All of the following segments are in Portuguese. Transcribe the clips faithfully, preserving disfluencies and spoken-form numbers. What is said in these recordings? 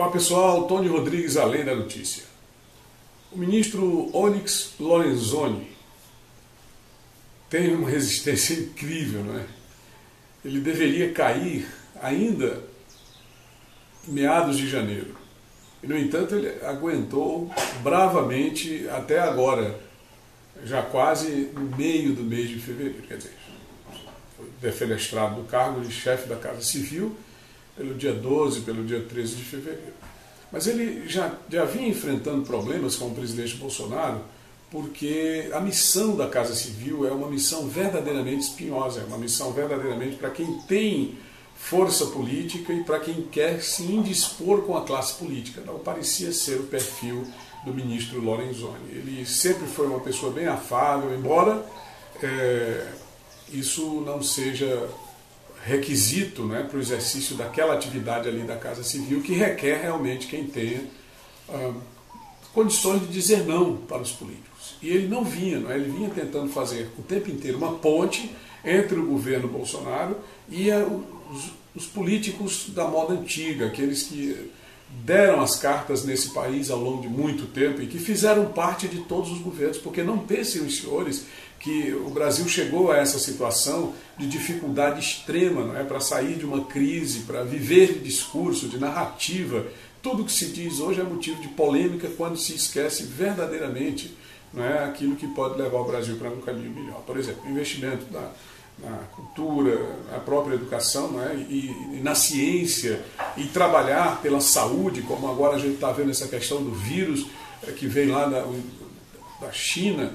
Olá pessoal, Tony Rodrigues, Além da Notícia. O ministro Onyx Lorenzoni tem uma resistência incrível, não é? Ele deveria cair ainda em meados de janeiro. E, no entanto, ele aguentou bravamente até agora, já quase no meio do mês de fevereiro. Quer dizer, foi defenestrado do cargo de chefe da Casa Civil pelo dia doze, pelo dia treze de fevereiro. Mas ele já, já vinha enfrentando problemas com o presidente Bolsonaro, porque a missão da Casa Civil é uma missão verdadeiramente espinhosa, é uma missão verdadeiramente para quem tem força política e para quem quer se indispor com a classe política. Não parecia ser o perfil do ministro Lorenzoni. Ele sempre foi uma pessoa bem afável, embora é, isso não seja requisito, né, para o exercício daquela atividade ali da Casa Civil, que requer realmente quem tenha ah, condições de dizer não para os políticos. E ele não vinha, não é? Ele vinha tentando fazer o tempo inteiro uma ponte entre o governo Bolsonaro e a, os, os políticos da moda antiga, aqueles que deram as cartas nesse país ao longo de muito tempo e que fizeram parte de todos os governos, porque não pensem os senhores que o Brasil chegou a essa situação de dificuldade extrema, não é, para sair de uma crise, para viver de discurso, de narrativa. Tudo que se diz hoje é motivo de polêmica quando se esquece verdadeiramente, não é, aquilo que pode levar o Brasil para um caminho melhor. Por exemplo, investimento na, na cultura, na própria educação, não é, e, e na ciência, e trabalhar pela saúde, como agora a gente está vendo essa questão do vírus que vem lá da, da China.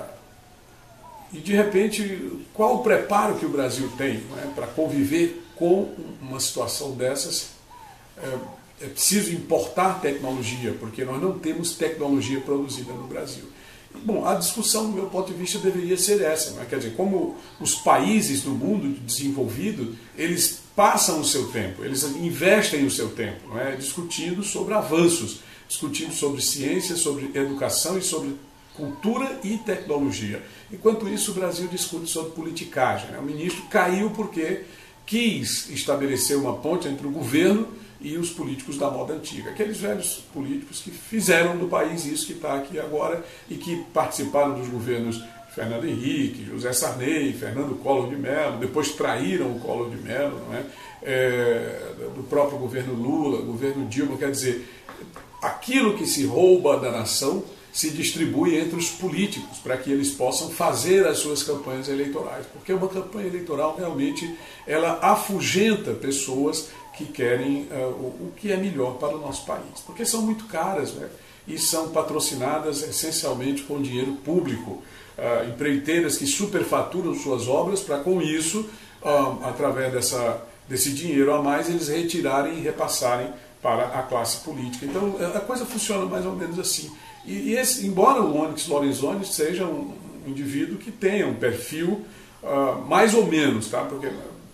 E, de repente, qual o preparo que o Brasil tem, né, para conviver com uma situação dessas? É, é preciso importar tecnologia, porque nós não temos tecnologia produzida no Brasil. Bom, a discussão, do meu ponto de vista, deveria ser essa. Né? Quer dizer, como os países do mundo desenvolvido, eles passam o seu tempo, eles investem o seu tempo, não é? Discutindo sobre avanços, discutindo sobre ciência, sobre educação e sobre cultura e tecnologia. Enquanto isso, o Brasil discute sobre politicagem. Né? O ministro caiu porque quis estabelecer uma ponte entre o governo e os políticos da moda antiga. Aqueles velhos políticos que fizeram do país isso que está aqui agora e que participaram dos governos Fernando Henrique, José Sarney, Fernando Collor de Mello, depois traíram o Collor de Mello, não é? É, do próprio governo Lula, governo Dilma. Quer dizer, aquilo que se rouba da nação se distribui entre os políticos para que eles possam fazer as suas campanhas eleitorais. Porque uma campanha eleitoral realmente ela afugenta pessoas que querem uh, o, o que é melhor para o nosso país. Porque são muito caras, né? E são patrocinadas essencialmente com dinheiro público. Uh, empreiteiras que superfaturam suas obras para com isso, uh, através dessa, desse dinheiro a mais, eles retirarem e repassarem para a classe política. Então a coisa funciona mais ou menos assim. E, esse, embora o Onyx Lorenzoni seja um indivíduo que tenha um perfil uh, mais ou menos, tá? Porque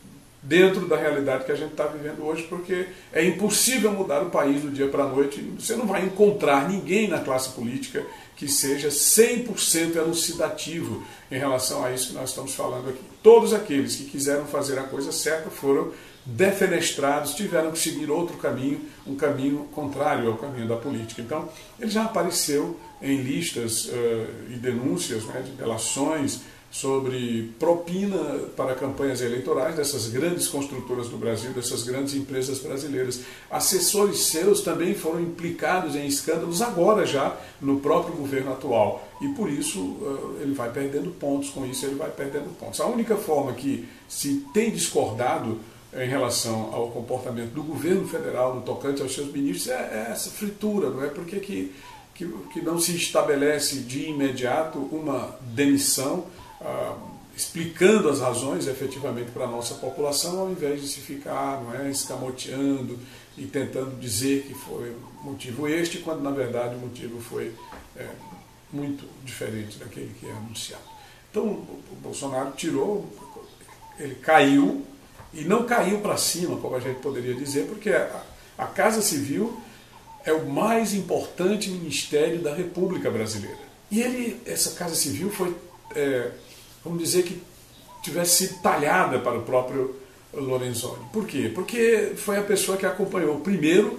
dentro da realidade que a gente está vivendo hoje, porque é impossível mudar o país do dia para a noite. Você não vai encontrar ninguém na classe política que seja cem por cento elucidativo em relação a isso que nós estamos falando aqui. Todos aqueles que quiseram fazer a coisa certa foram defenestrados, tiveram que seguir outro caminho, um caminho contrário ao caminho da política. Então, ele já apareceu em listas uh, e denúncias, né, de delações sobre propina para campanhas eleitorais dessas grandes construtoras do Brasil, dessas grandes empresas brasileiras. Assessores seus também foram implicados em escândalos agora já no próprio governo atual. E por isso uh, ele vai perdendo pontos, com isso ele vai perdendo pontos. A única forma que se tem discordado em relação ao comportamento do governo federal no tocante aos seus ministros é, é essa fritura, não é? Porque que, que, que não se estabelece de imediato uma demissão ah, explicando as razões efetivamente para a nossa população, ao invés de se ficar, não é, escamoteando e tentando dizer que foi motivo este, quando na verdade o motivo foi é, muito diferente daquele que é anunciado. Então o Bolsonaro tirou, ele caiu, e não caiu para cima, como a gente poderia dizer, porque a, a Casa Civil é o mais importante ministério da República Brasileira. E ele, essa Casa Civil foi, é, vamos dizer que tivesse sido talhada para o próprio Lorenzoni. Por quê? Porque foi a pessoa que acompanhou primeiro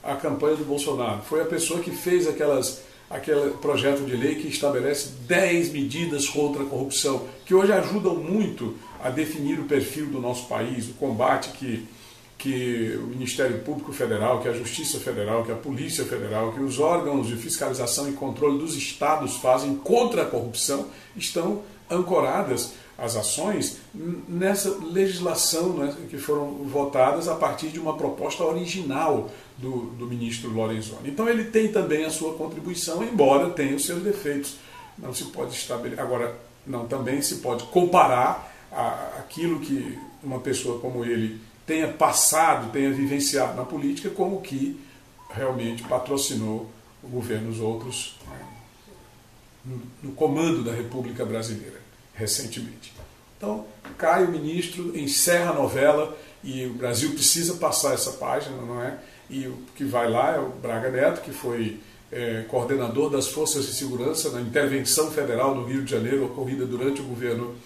a campanha do Bolsonaro. Foi a pessoa que fez aquelas, aquele projeto de lei que estabelece dez medidas contra a corrupção, que hoje ajudam muito a definir o perfil do nosso país, o combate que, que o Ministério Público Federal, que a Justiça Federal, que a Polícia Federal, que os órgãos de fiscalização e controle dos estados fazem contra a corrupção, estão ancoradas as ações nessa legislação, né, que foram votadas a partir de uma proposta original do, do ministro Lorenzoni. Então ele tem também a sua contribuição, embora tenha os seus defeitos. Não se pode estabelecer. Agora, não também se pode comparar a, aquilo que uma pessoa como ele tenha passado, tenha vivenciado na política, com o que realmente patrocinou governos outros, né, no, no comando da República Brasileira recentemente. Então, cai o ministro, encerra a novela e o Brasil precisa passar essa página, não é? E o que vai lá é o Braga Neto, que foi é, coordenador das Forças de Segurança na intervenção federal no Rio de Janeiro, ocorrida durante o governo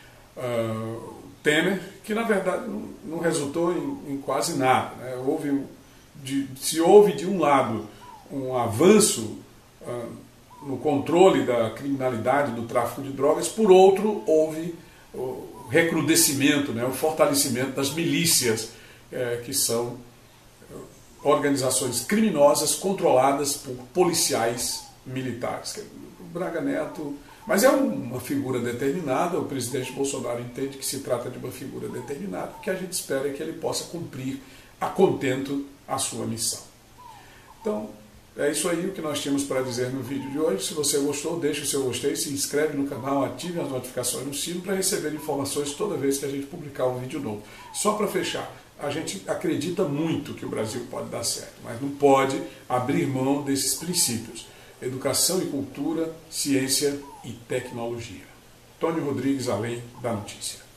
uh, Temer, que na verdade não, não resultou em, em quase nada, né? Houve, de, se houve de um lado um avanço uh, no controle da criminalidade, do tráfico de drogas, por outro, houve o recrudescimento, né, o fortalecimento das milícias, é, que são organizações criminosas controladas por policiais militares. O Braga Neto, mas é uma figura determinada, o presidente Bolsonaro entende que se trata de uma figura determinada, que a gente espera é que ele possa cumprir a contento a sua missão. Então, é isso aí o que nós tínhamos para dizer no vídeo de hoje. Se você gostou, deixe o seu gostei, se inscreve no canal, ative as notificações no sino para receber informações toda vez que a gente publicar um vídeo novo. Só para fechar, a gente acredita muito que o Brasil pode dar certo, mas não pode abrir mão desses princípios: educação e cultura, ciência e tecnologia. Tony Rodrigues, Além da Notícia.